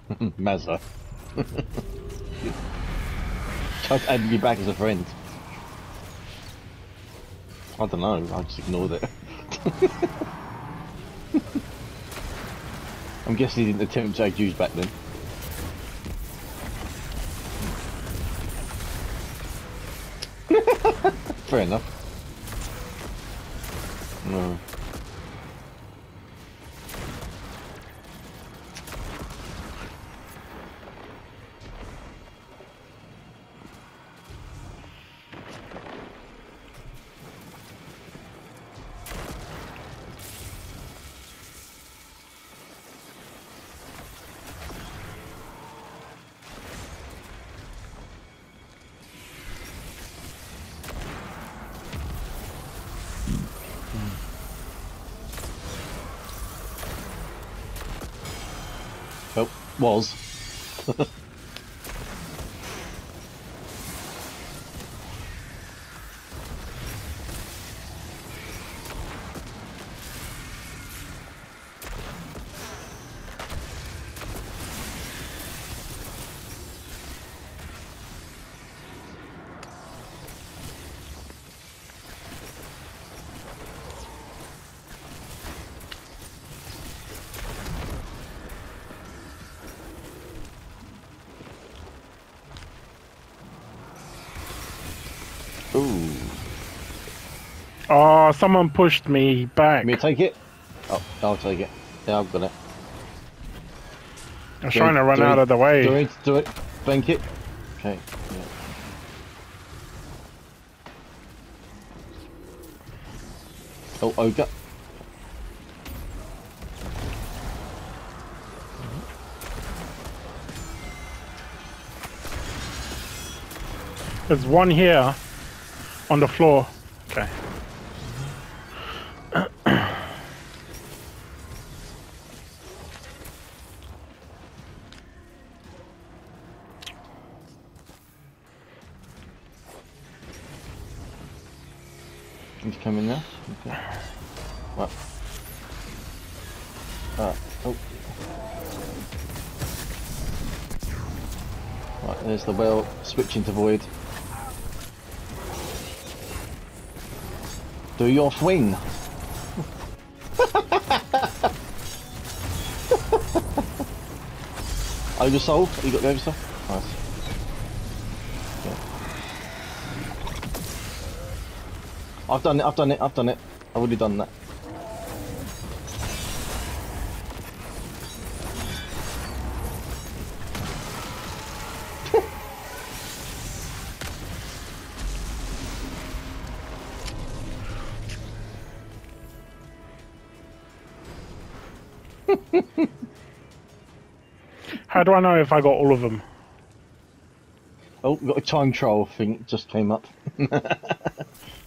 Mazza. Tried to add me back as a friend. I don't know, I just ignored it. I'm guessing he didn't attempt to add Jews back then. Fair enough. No. Oh, was. Ooh. Oh, someone pushed me back. Me take it? Oh, I'll take it. Yeah, I've got it. I was trying to run out of the way. Do it. Bank it. Okay. Yeah. Oh, ogre. There's one here on the floor. Okay. He's coming now. Okay. Right. Oh. Right, there's the well. Switching to void. Do your swing. Oversold? You got the oversold? Nice. Yeah. I've done it. I've already done that. How do I know if I got all of them? Oh, got a time trial thing just came up.